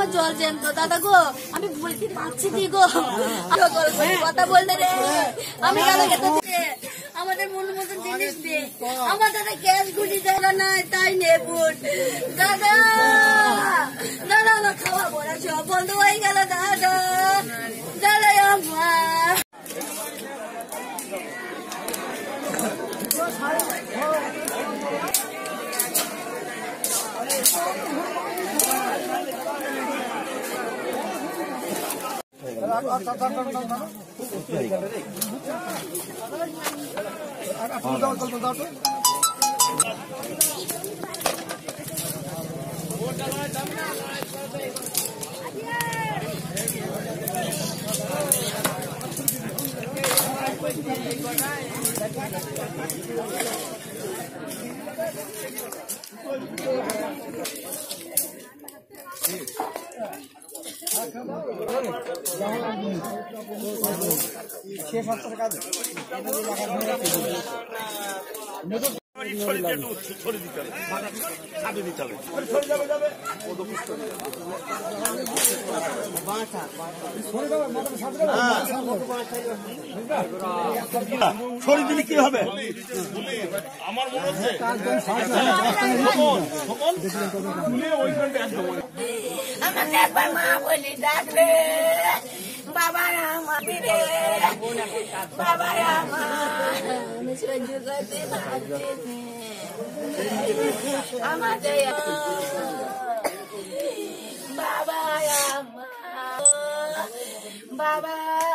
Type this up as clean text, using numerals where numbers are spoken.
আমার জল জ্যান্ত দাদা গো, আমি বলতে পারছি কি গো, কথা বলতে রে, আমি গেল আমাদের মনের মতন জিনিস দে, আমার দাদা গ্যাস গুলি জায়গা নাই তাই নেবো দাদা, দাদা আমার খাওয়া পড়া সব বন্ধ হয়ে গেল দাদা, দাদা আমার সরিয়ে দিলে কি হবে? আমার মনে হচ্ছে আমাকে একবার মা বলি ডাকলে বাবা আমার রে, বাবা আমার আমি সহ্য করতে পারছি আমাদের বাবা আমার, বাবা